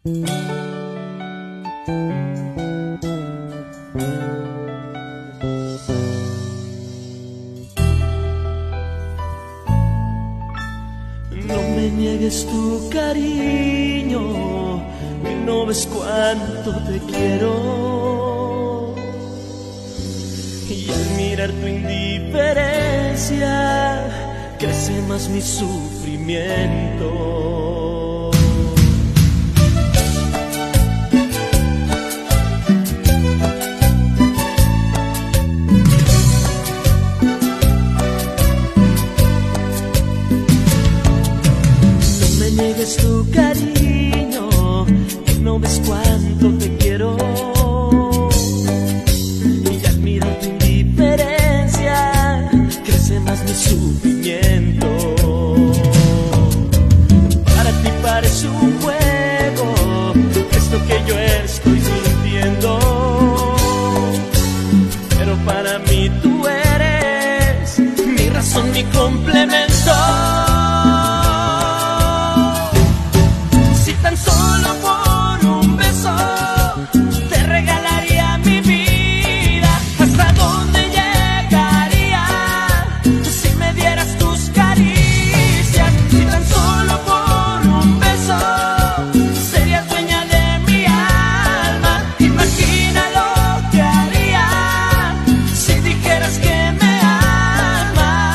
No me niegues tu cariño, que no ves cuánto te quiero. Y al mirar tu indiferencia, crece más mi sufrimiento. No me niegues tu cariño, que no ves cuánto te quiero. Y al mirar tu indiferencia, crece más mi sufrimiento. Para ti parece un juego esto que yo estoy sintiendo, pero para mí tú eres mi razón, mi complemento. Si tan solo por un beso te regalaría mi vida, ¿hasta dónde llegaría si me dieras tus caricias? Si tan solo por un beso serías dueña de mi alma. Imagina lo que haría si dijeras que me amas.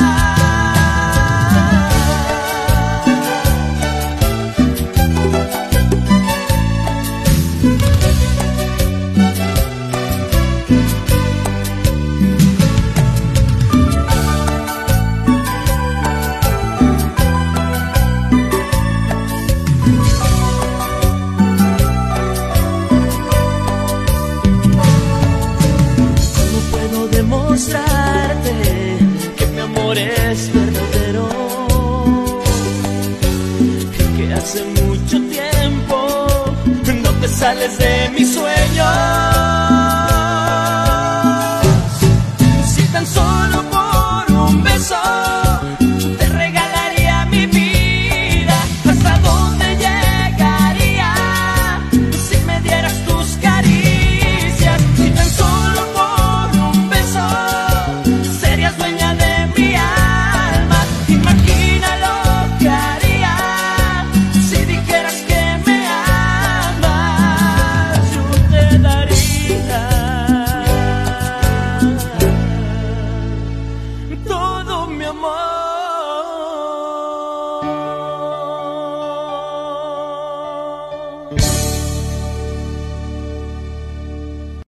¿Cómo puedo demostrarte que mi amor es verdadero? Que hace mucho tiempo no te sales de mis sueños. Si tan solo por un beso te regalaría mi vida, ¿hasta dónde llegaría si me dieras tus caricias? Si tan solo por un beso serías dueña de mi alma. Imagina lo que haría si dijeras que me amas. Yo te daría todo mi amor.